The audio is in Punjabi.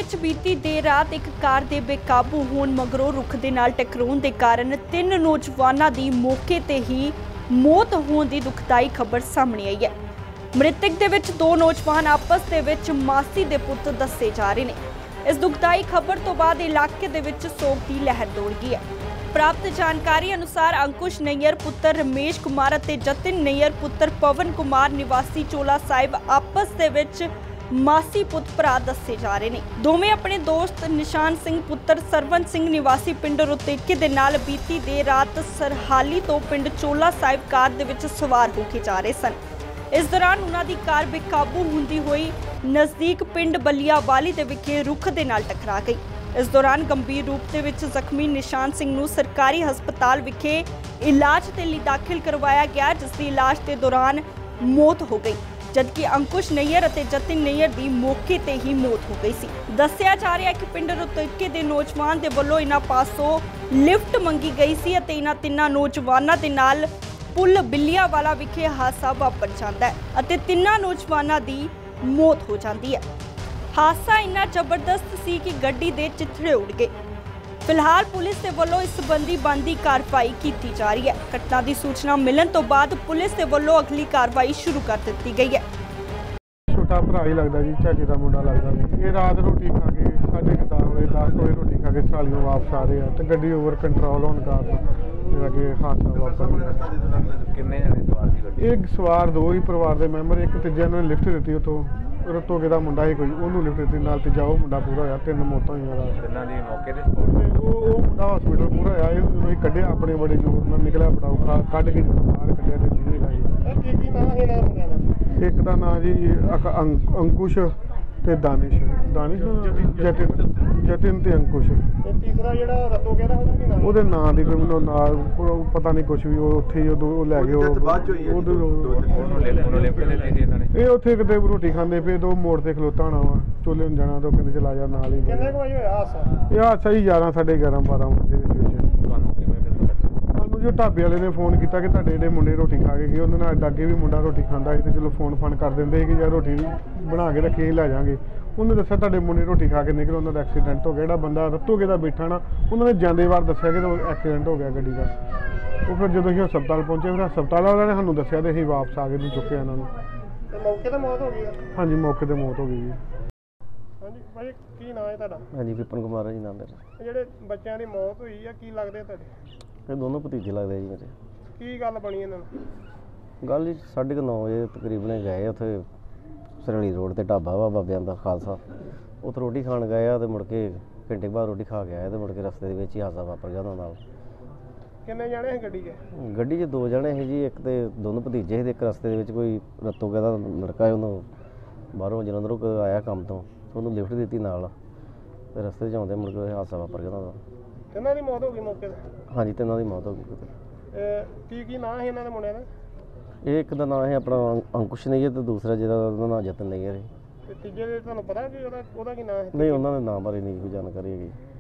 ਵਿੱਚ ਬੀਤੀ ਦੇਰ ਰਾਤ ਇੱਕ ਕਾਰ ਦੇ ਬੇਕਾਬੂ ਹੋਣ ਮਗਰੋਂ ਰੁੱਖ ਦੇ ਨਾਲ ਟਕਰਾਉਣ ਦੇ ਕਾਰਨ 3 ਨੌਜਵਾਨਾਂ ਦੀ ਮੌਕੇ ਤੇ ਹੀ ਮੌਤ ਹੋਣ ਦੀ ਦੁਖਦਾਈ ਖਬਰ ਸਾਹਮਣੇ ਆਈ ਹੈ। ਮ੍ਰਿਤਕ ਦੇ ਵਿੱਚ 2 ਨੌਜਵਾਨ ਆਪਸ ਦੇ ਵਿੱਚ ਮਾਸੀ ਦੇ ਪੁੱਤ ਦੱਸੇ ਜਾ ਰਹੇ ਨੇ। ਇਸ ਦੁਖਦਾਈ ਖਬਰ ਤੋਂ ਬਾਅਦ ਇਲਾਕੇ ਦੇ ਵਿੱਚ ਸੋਗ ਦੀ ਲਹਿਰ ਦੌੜ ਗਈ ਹੈ। ਪ੍ਰਾਪਤ ਜਾਣਕਾਰੀ ਅਨੁਸਾਰ ਅੰकुश ਨਈਅਰ ਪੁੱਤਰ ਰਮੇਸ਼ ਕੁਮਾਰ ਅਤੇ ਜਤਿਨ ਨਈਅਰ ਪੁੱਤਰ ਪਵਨ ਕੁਮਾਰ ਨਿਵਾਸੀ ਚੋਲਾ ਸਾਹਿਬ ਆਪਸ ਦੇ ਵਿੱਚ ਮਾਸੀ ਪੁੱਤ ਭਰਾ ਦੱਸੇ ਜਾ ਰਹੇ ਨੇ। ਦੋਵੇਂ ਆਪਣੇ ਦੋਸਤ ਨਿਸ਼ਾਨ ਸਿੰਘ ਪੁੱਤਰ ਸਰਵਨ ਸਿੰਘ ਨਿਵਾਸੀ ਪਿੰਡ ਰੁਤੇਕੇ ਦੇ ਨਾਲ ਬੀਤੀ ਦੇਰ ਰਾਤ ਸਰਹਾਲੀ ਤੋਂ ਪਿੰਡ ਚੋਲਾ ਸਾਹਿਬ ਕਾਰ ਦੇ ਵਿੱਚ ਸਵਾਰ ਹੋ ਕੇ ਜਾ ਰਹੇ ਸਨ। ਇਸ ਦੌਰਾਨ ਉਹਨਾਂ ਦੀ ਕਾਰ ਬੇਕਾਬੂ ਹੁੰਦੀ ਹੋਈ ਨਜ਼ਦੀਕ ਪਿੰਡ ਬੱਲੀਆਵਾਲੀ ਦੇ ਵਿਖੇ ਰੁੱਖ ਦੇ ਨਾਲ ਟਕਰਾ ਗਈ। ਇਸ ਦੌਰਾਨ ਗੰਭੀਰ ਰੂਪ ਦੇ ਵਿੱਚ ਜ਼ਖਮੀ ਨਿਸ਼ਾਨ ਸਿੰਘ ਨੂੰ ਸਰਕਾਰੀ ਹਸਪਤਾਲ ਵਿਖੇ ਇਲਾਜ ਦੇ ਲਈ ਦਾਖਲ ਕਰਵਾਇਆ ਗਿਆ, ਜਿਸ ਦੀ ਇਲਾਜ ਦੇ ਦੌਰਾਨ ਮੌਤ ਹੋ ਗਈ, ਜਦਕਿ ਅੰकुश ਨਈਅਰ ਅਤੇ ਜਤਿਨ ਨਈਅਰ ਦੀ ਮੌਕੇ ਤੇ ਹੀ ਮੌਤ ਹੋ ਗਈ ਸੀ। ਦੱਸਿਆ ਜਾ ਰਿਹਾ ਹੈ ਕਿ ਪਿੰਡ ਰੁਤੇਕੇ ਦੇ ਨੌਜਵਾਨ ਦੇ ਵੱਲੋਂ ਇਹਨਾਂ ਪਾਸੋਂ ਲਿਫਟ ਮੰਗੀ ਗਈ ਸੀ ਅਤੇ ਇਹਨਾਂ 3 ਨੌਜਵਾਨਾਂ ਦੇ ਨਾਲ ਪੁੱਲ ਬਿੱਲੀਆਂਵਾਲਾ ਵਿਖੇ ਹਾਦਸਾ ਵਾਪਰ ਜਾਂਦਾ ਹੈ ਅਤੇ 3 ਨੌਜਵਾਨਾਂ ਦੀ ਮੌਤ ਹੋ ਜਾਂਦੀ ਹੈ। ਹਾਦਸਾ ਇੰਨਾ ਜ਼ਬਰਦਸਤ ਸੀ ਕਿ ਗੱਡੀ ਦੇ ਚਿੱਥੜੇ ਉੱਡ ਗਏ। ਫਿਲਹਾਲ ਪੁਲਿਸ ਦੇ ਵੱਲੋਂ ਇਸ ਸੰਬੰਧੀ ਬਣਦੀ ਕਾਰਵਾਈ ਕੀਤੀ ਜਾ ਰਹੀ ਹੈ। ਘਟਨਾ ਦੀ ਸੂਚਨਾ ਮਿਲਣ ਤੋਂ ਬਾਅਦ ਪੁਲਿਸ ਦੇ ਵੱਲੋਂ ਅਗਲੀ ਕਾਰਵਾਈ ਸ਼ੁਰੂ ਕਰ ਦਿੱਤੀ ਗਈ ਹੈ। ਛੋਟਾ ਭਰਾ ਹੀ ਲੱਗਦਾ ਜੀ, ਚਾਚੇ ਦਾ ਮੁੰਡਾ ਲੱਗਦਾ ਜੀ। ਇਹ ਰਾਤ ਰੋਟੀ ਖਾ ਕੇ 10:30 ਵਜੇ ਰੋਟੀ ਖਾ ਕੇ ਸਰਾਲੀਓਂ ਵਾਪਸ ਆ ਰਹੇ ਆ ਤੇ ਗੱਡੀ ਓਵਰ ਕੰਟਰੋਲ ਹੋਣ ਕਾਰਨ ਜਿਹੜਾ ਕਿ ਹਾਦਸਾ ਵਾਪਰ ਗਿਆ। ਕਿੰਨੇ ਜਣੇ ਸਵਾਰ ਸੀ ਗੱਡੀ? ਇੱਕ ਸਵਾਰ 2 ਹੀ ਪਰਿਵਾਰ ਦੇ ਮੈਂਬਰ, ਇੱਕ ਤੀਜੇ ਨੂੰ ਲਿਫਟ ਦਿੱਤੀ ਉੱਥੋਂ ਰਤੋਗੇ ਦਾ ਮੁੰਡਾ ਸੀ ਕੋਈ, ਉਹਨੂੰ ਲਿਫਟ ਦਿੱਤੀ ਨਾਲ ਤੀਜਾ ਉਹ ਮੁੰਡਾ ਪੂਰਾ ਹੋਇਆ। 3 ਮੌਤਾਂ ਹੋਈਆਂ ਰਾਤ। ਤਿੰਨਾਂ ਦੀ ਮੌਕੇ ਤੇ ਉਹ ਮੁੰਡਾ ਹਸਪੀਟਲ ਪੂਰਾ ਹੋਇਆ। ਇਹਨੂੰ ਜਦੋਂ ਅਸੀਂ ਕੱਢਿਆ ਆਪਣੇ ਬੜੇ ਜ਼ੋਰ ਨਾਲ ਨਿਕਲਿਆ, ਬੜਾ ਔਖਾ ਕੱਢ ਕੇ ਬਾਹਰ ਕੱਢਿਆ ਤੇ ਜੀਵੇ ਲਾਈ। ਕੀ ਨਾਂ ਹੈ ਇਹਨਾਂ ਮੁੰਡਿਆਂ ਦਾ? ਇੱਕ ਦਾ ਨਾਂ ਜੀ ਅੰकुश ਤੇ ਦਾਨਿਸ਼ ਜਤਿਨ ਤੇ ਅੰकुश। ਤੇ ਤੀਸਰਾ ਜਿਹੜਾ ਰਤੋਗੇ ਦਾ, ਉਹਦਾ ਕੀ ਨਾਮ? ਉਹਦੇ ਨਾਂ ਦੀ ਕੋਈ ਮੈਨੂੰ ਨਾਲ ਪਤਾ ਨਹੀਂ ਕੁਛ ਵੀ। ਉਹ ਉੱਥੇ ਹੀ ਉਹ ਲੈ ਗਏ ਉਹਨੂੰ ਲਿਫਟ ਦਿੱਤੀ ਸੀ ਇਹਨਾਂ ਨੇ। ਇਹ ਉੱਥੇ ਕਿਤੇ ਰੋਟੀ ਖਾਂਦੇ ਪਏ ਤੇ ਉਹ ਮੋੜ ਤੇ ਖਲੋਤਾ ਹੋਣਾ ਵਾ, ਚੋਲੇ ਨੂੰ ਜਾਣਾ ਤਾਂ ਕਹਿੰਦੇ ਚਲਾ ਜਾ ਨਾਲ ਹੀ। ਕਿੰਨੇ ਕੁ ਵਜੇ ਹੋਇਆ ਹਾਦਸਾ? ਇਹ ਹਾਦਸਾ ਹੀ 11, 11:30, 12 ਵਜੇ ਦੇ ਵਿੱਚ। ਤੁਹਾਨੂੰ ਕਿਵੇਂ ਫਿਰ ਪਤਾ? ਸਾਨੂੰ ਜੋ ਢਾਬੇ ਵਾਲੇ ਨੇ ਫੋਨ ਕੀਤਾ ਕਿ ਤੁਹਾਡੇ ਜਿਹੜੇ ਮੁੰਡੇ ਰੋਟੀ ਖਾ ਕੇ ਗਏ, ਉਹਦੇ ਨਾਲ ਅੱਗੇ ਵੀ ਮੁੰਡਾ ਰੋਟੀ ਖਾਂਦਾ ਸੀ ਤੇ ਚਲੋ ਫੋਨ ਕਰ ਦਿੰਦੇ ਸੀ ਕਿ ਯਾਰ ਰੋਟੀ ਬਣਾ ਕੇ ਰੱਖੀ ਲੈ ਜਾਵਾਂਗੇ। ਉਹਨੇ ਦੱਸਿਆ ਤੁਹਾਡੇ ਮੁੰਡੇ ਰੋਟੀ ਖਾ ਕੇ ਨਿਕਲੇ, ਉਹਨਾਂ ਦਾ ਐਕਸੀਡੈਂਟ ਹੋ ਗਿਆ। ਜਿਹੜਾ ਬੰਦਾ ਰਤੋਗੇ ਦਾ ਬੈਠਾ ਨਾ, ਉਹਨਾਂ ਨੇ ਜਾਂਦੇ ਵਾਰ ਦੱਸਿਆ ਕਿ ਐਕਸੀਡੈਂਟ ਹੋ ਗਿਆ ਗੱਡੀ ਦਾ। ਉਹ ਫਿਰ ਜਦੋਂ ਅਸੀਂ ਹਸਪਤਾਲ ਪਹੁੰਚੇ, ਫਿਰ ਹਸਪਤਾਲ ਵਾਲਿਆਂ ਨੇ ਸਾਨੂੰ ਦੱਸਿਆ ਤੇ ਅਸੀਂ ਵਾਪਸ ਆ ਕੇ ਨੂੰ ਚੁੱਕੇ ਇਹਨਾਂ ਨੂੰ। ਤੇ ਮੌਕੇ ਤੇ ਮੌਤ ਹੋ ਗਈ? ਹਾਂਜੀ, ਮੌਕੇ ਤੇ ਮੌਤ ਹੋ ਗਈ ਜੀ। ਹਾਂਜੀ ਭਾਈ, ਕੀ ਨਾਂ ਹੈ ਤੁਹਾਡਾ? ਹਾਂਜੀ, ਵਿਪਨ ਕੁਮਾਰ ਹੈ ਜੀ ਨਾਮ ਮੇਰਾ। ਜਿਹੜੇ ਬੱਚਿਆਂ ਦੀ ਮੌਤ ਹੋਈ ਆ, ਕੀ ਲੱਗਦੇ ਤੁਹਾਡੇ? ਇਹ ਦੋਨੋਂ ਭਤੀਜੇ ਲੱਗਦੇ ਜੀ ਮੇਰੇ। ਕੀ ਗੱਲ ਬਣੀ ਇਹਨਾਂ ਨੂੰ? ਗੱਲ ਜੀ 9:30 ਵਜੇ ਤਕਰੀਬਨ ਗਏ ਉੱਥੇ ਸਰਹਲੀ ਰੋਡ ਤੇ ਢਾਬਾ ਵਾ ਬਾਬਿਆਂ ਦਾ ਖਾਲਸਾ, ਉੱਥੇ ਰੋਟੀ ਖਾਣ ਗਏ ਆ ਤੇ ਮੁੜ ਕੇ ਘੰਟੇ ਬਾਅਦ ਰੋਟੀ ਖਾ ਕੇ ਆਏ ਤੇ ਮੁੜ ਕੇ ਰਸਤੇ ਦੇ ਵਿੱਚ ਹੀ ਹਾਦਸਾ ਵਾਪਰ ਗਿਆ ਉਹਨਾਂ ਨਾਲ। ਕਿੰਨੇ ਜਾਣੇ ਸੀ ਗੱਡੀ 'ਚ? ਗੱਡੀ 'ਚ 2 ਜਣੇ ਸੀ ਜੀ, ਇੱਕ ਤੇ ਦੋਨੋਂ ਭਤੀਜੇ ਸੀ ਤੇ ਇੱਕ ਰਸਤੇ ਦੇ ਵਿੱਚ ਕੋਈ ਰਤੋਗੇ ਦਾ ਲੜਕਾ, ਉਹਨੂੰ ਬਾਹਰੋਂ ਜਲੰਧਰੋਂ ਆਇਆ ਕੰਮ ਤੋਂ, ਉਹਨੂੰ ਲਿਫਟ ਦਿੱਤੀ ਨਾਲ ਤੇ ਰਸਤੇ 'ਚ ਆਉਂਦੇ ਮੁੜ ਕੇ ਹਾਦਸਾ ਵਾਪਰ ਗਿਆ ਉਹਨਾਂ ਦਾ। ਤਿੰਨਾਂ ਦੀ ਮੌਤ ਹੋ ਗਈ ਮੌਕੇ ਤੇ? ਹਾਂਜੀ, 3 ਦੀ ਮੌਤ ਹੋ ਗਈ। ਕੀ ਨਾਂ ਸੀ ਇਹਨਾਂ ਦੇ ਮੁੰਡਿਆਂ ਦਾ? ਇਹ ਇੱਕ ਦਾ ਨਾਂ ਹੈ ਆਪਣਾ ਅੰकुश ਨਈਅਰ ਤੇ ਦੂਸਰਾ ਜਿਹਦਾ ਉਹਦਾ ਨਾਂ ਜਤਨ ਨਈਅਰ ਹੈ। ਤੇ ਤੀਜੇ ਦੇ ਤੁਹਾਨੂੰ ਪਤਾ ਕਿ ਉਹਦਾ ਕੀ ਨਾਂ ਹੈ? ਨਹੀਂ, ਉਹਨਾਂ ਦੇ ਨਾਮ ਬਾਰੇ ਨਹੀਂ ਕੋਈ ਜਾਣਕਾਰੀ ਹੈਗੀ।